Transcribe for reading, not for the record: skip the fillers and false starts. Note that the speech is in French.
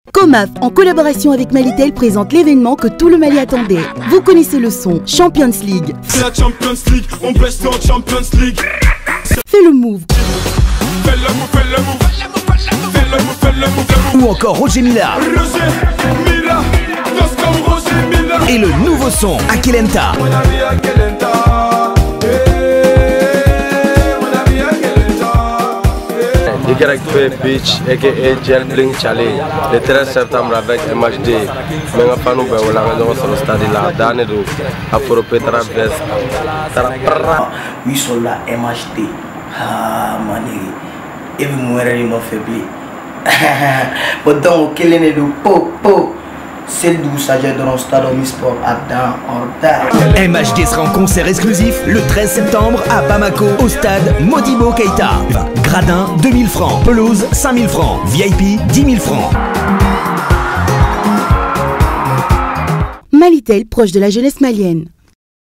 Comaf, en collaboration avec Malitel, présente l'événement que tout le Mali attendait. Vous connaissez le son, Champions League. C'est la Champions League, on blesse en Champions League. Fais le move. Fais le move, fais le move. Fais le move, fais le move. Ou encore Roger Mila. Roger Mila, danse comme Roger Mila. Et le nouveau son, Akelenta. Ikerek Beach, a.k.a. Gel Bling Challenge, le 13 septembre avec MHD. Mais on pas nous sur le stade là, dans le Afro-Petra Vest. Oui, sur la MHD. Ah, mané. Et vous mourrez non faibli. Pourtant, quel est le po? C'est d'où ça j'ai dans le stade Omnisport à dans MHD sera en concert exclusif le 13 septembre à Bamako au stade Modibo Keïta. Gradin 2000 francs, pelouse 5000 francs, VIP 10 000 francs. Malitel, proche de la jeunesse malienne.